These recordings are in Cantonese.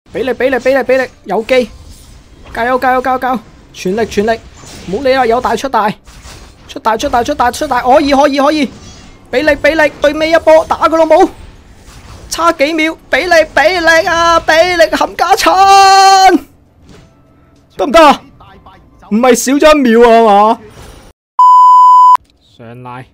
俾力，有機，加油！全力，唔好理啦，有大出大，可以，俾力，對尾一波打佢老母，差幾秒，俾力啊，冚家鏟，得唔得啊？唔係少咗一秒啊嘛？上拉，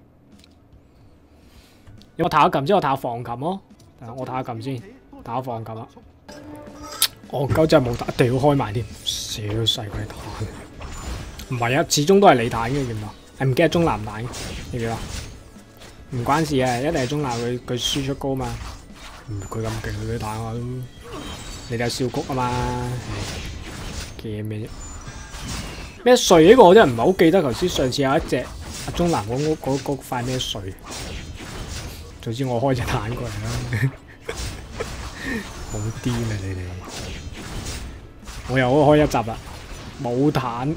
有冇睇下撳先？我睇下防撳咯，我睇下撳先，睇下防撳啊！戇鳩真係冇彈，掉開埋添，小細鬼彈，唔係啊，始終都係你彈嘅原來，唔記得中南彈嘅，你記得？唔關事啊，一定係中南佢輸出高嘛，佢咁勁佢彈我都，你哋有笑谷啊嘛，嘅咩啫？咩穗呢個我真係唔係好記得，頭先上次有一隻阿中南嗰塊咩穗，總之我開隻彈過嚟啦，好癲啊你哋！我又開一集啦，無彈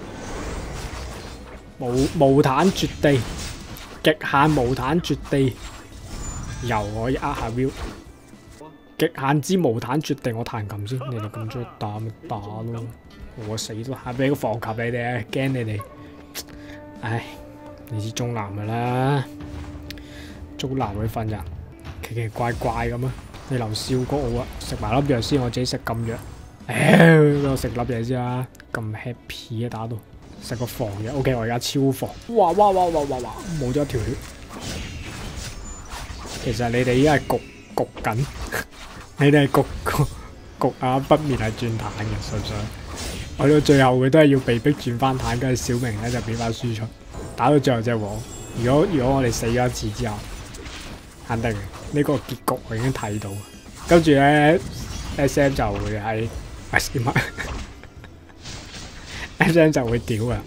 絕地，極限無彈絕地，又可以呃下 view， 極限之無彈絕地，我彈琴先，你哋咁中意打咪打咯，我死都下俾個防球你哋啊，驚你哋，唉，你知中南噶啦，中南嗰份人奇奇怪怪咁啊，你留笑過我啊，食埋粒藥先，我自己食禁藥。我食粒嘢先啦，咁 happy 啊打到食個防嘅 ，OK 我而家超防，哇，冇咗一條血。其實你哋依家係焗緊，你哋係焗啊不滅係轉坦嘅，信唔信？去到最後佢都係要被逼轉翻坦，跟住小明咧就變翻輸出，打到最後隻王。如果我哋死咗一次之後，肯定呢個結局我已經睇到，跟住咧 SM 就會喺。SM 就會屌啊！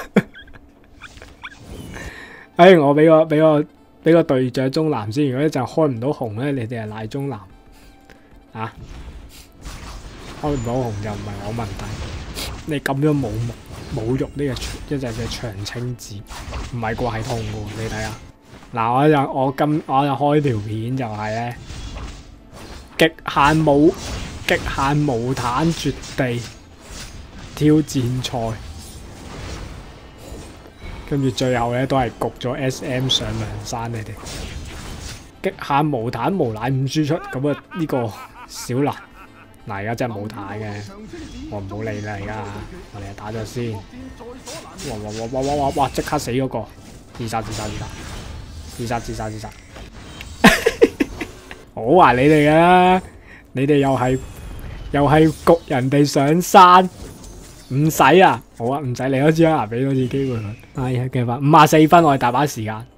哎，我俾個隊長中南先，如果一陣開唔到紅咧，你哋係賴中南啊！開唔到紅就唔係我問題，你咁樣侮辱呢個一隻嘅長青子，唔係個系統嘅，你睇下。嗱，我就開條片就係咧，極限無彈絕地挑戰賽，跟住最後咧都係焗咗 SM 上梁山，你哋極限無彈無奶五輸出，咁啊呢個小蘭嗱而家真係冇彈嘅，我唔好理啦而家，我哋打咗先，哇即刻死嗰個，自殺，好話你哋啊，你哋又係焗人哋上山，唔使啊，好啊，唔使嚟多次啊，俾多次機會佢。哎呀，幾分？54分，我哋大把時間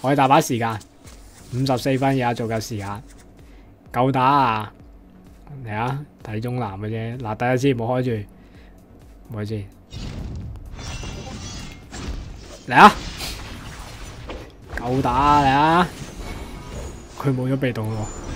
，54分而家做夠時間，夠打啊！嚟啊，睇中南嘅啫。嗱，第一次唔好開住，唔好先。嚟啊！夠打啊！嚟啊！佢冇咗被動喎。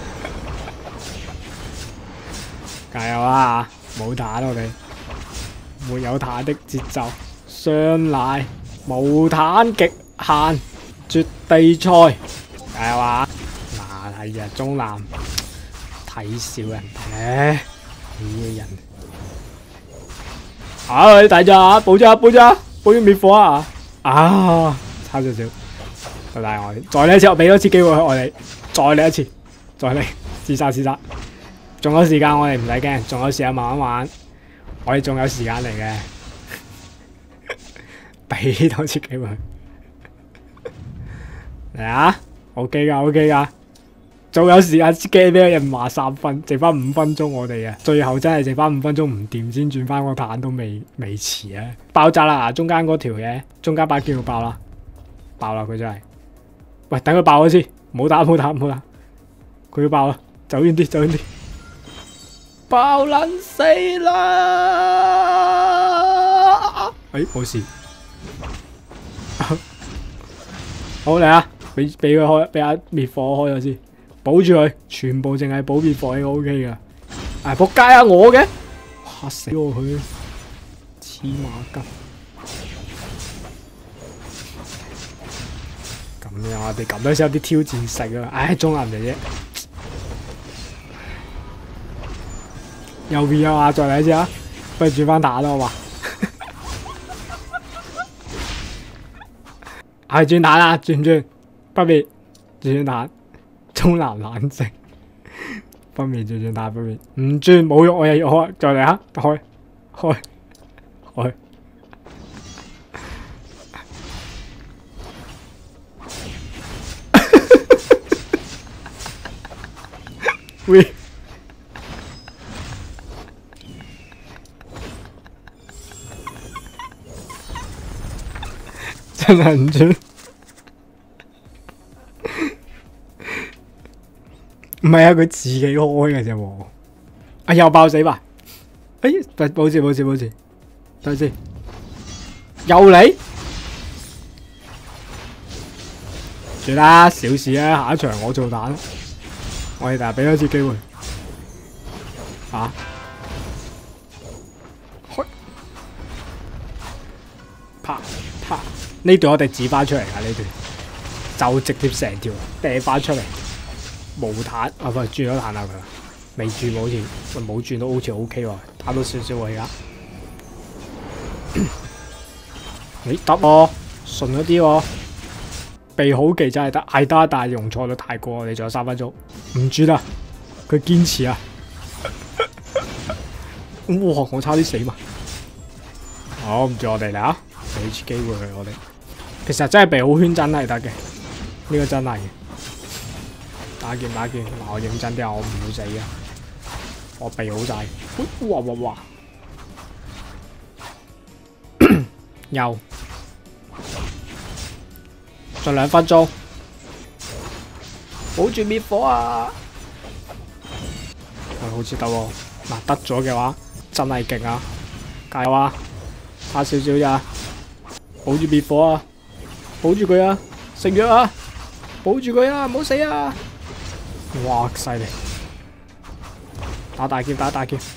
加油啊！冇彈我哋，沒有彈的節奏，雙奶無彈極限絕地賽，加油啊！嗱，係啊，中南睇小人哋，呢人啊，你大隻啊，補咗滅火啊！啊，差少少，拜拜我哋，再嚟一次，我俾多次機會我哋，再嚟一次，再嚟自殺。仲有時間，我哋唔使驚，仲有時間慢慢玩，我哋仲有時間嚟嘅，俾多次機會嚟啊 ！OK 噶，仲有時間驚俾人話3分，剩翻5分鐘我哋啊，最後真係剩翻5分鐘唔掂先轉翻個彈都未遲啊！爆炸啦！中間嗰條嘢，中間把劍爆啦佢真係，喂，等佢爆咗先，唔好打，佢要爆啦，走遠啲。爆撚死啦！哎，冇事。好嚟啊！俾佢開，俾阿滅火開咗先，保住佢，全部淨係保滅火係 OK 噶。唉，仆街啊！我嘅嚇死我佢，黐孖筋。咁樣我哋咁樣先有啲挑戰性啊！唉，中南姐姐。 右邊有啊，再嚟一次啊！不如轉翻彈啦，好嘛？係轉彈啦，轉唔轉？北面轉彈，中南冷靜。北面轉彈，北面唔轉冇用，我又要開，再嚟啊！開。喂，真係唔轉，唔係啊，佢自己開嘅啫喎。啊，又爆死吧！哎，冇事，等先，又嚟，算啦，小事啊，下一場我做蛋。我哋但係俾多次機會，開，啪，呢段我哋指翻出嚟噶，呢段就直接成條掟翻出嚟，無彈啊，唔係轉咗彈下佢啦，未轉好似，冇轉都好似 OK 喎，打到少少喎而家，你得喎，順咗啲喎。避好技真係得，係得，但係用錯率太過，你仲有3分鐘，唔轉啦，佢堅持啊！哇，我差啲死埋，好唔住我哋嚟啊，俾次機會佢我哋，其實真係避好圈真係得嘅，呢個真係打劍，嗱我認真啲啊，我唔會死嘅，我避好晒，哇，又。仲2分鐘，保住滅火啊！好似得喎，嗱得咗嘅話真係勁啊！加油啊！差少少咋，保住滅火啊！保住佢啊！食藥啊！保住佢啊！唔好死啊！哇，犀利！打大劍，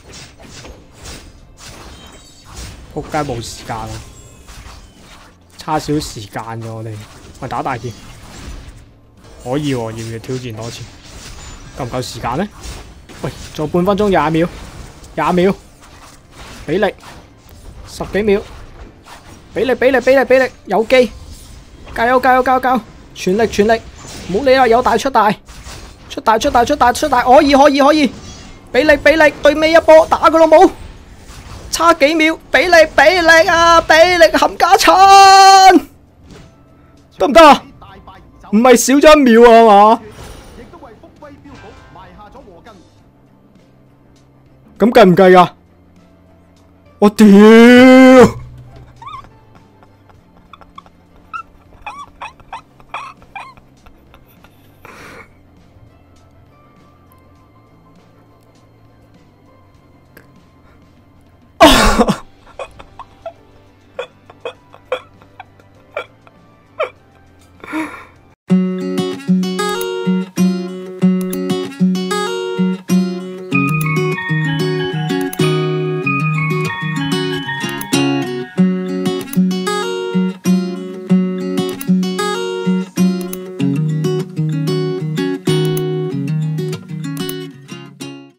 仆街冇時間啊！差少時間咗我哋。喂，打大劍可以喎，要唔要挑戰多次？夠唔夠時間呢？喂，仲有半分鐘，20秒，俾力，10幾秒，俾力，有機，加油，全力，唔好理啦，有大出大，可以，俾力，對尾一波打佢老母，差幾秒，俾力啊，冚家鏟！得唔得啊？唔係少咗1秒啊嘛？咁計唔計啊？我屌！